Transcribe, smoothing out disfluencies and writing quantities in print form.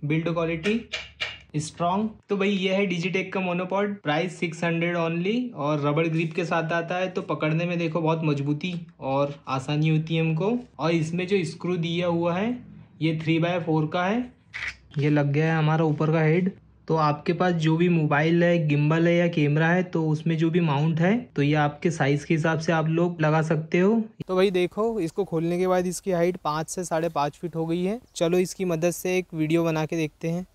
Build quality strong. तो भाई ये है डिजिटेक का मोनोपॉड, प्राइस 600 ओनली, और रबड़ ग्रिप के साथ आता है, तो पकड़ने में देखो बहुत मजबूती और आसानी होती है हमको। और इसमें जो स्क्रू दिया हुआ है ये 3x4 का है। ये लग गया है हमारा ऊपर का हेड। तो आपके पास जो भी मोबाइल है, गिम्बल है या कैमरा है, तो उसमें जो भी माउंट है तो ये आपके साइज के हिसाब से आप लोग लगा सकते हो। तो भाई देखो, इसको खोलने के बाद इसकी हाइट 5 से 5.5 फीट हो गई है। चलो इसकी मदद से एक वीडियो बना के देखते हैं।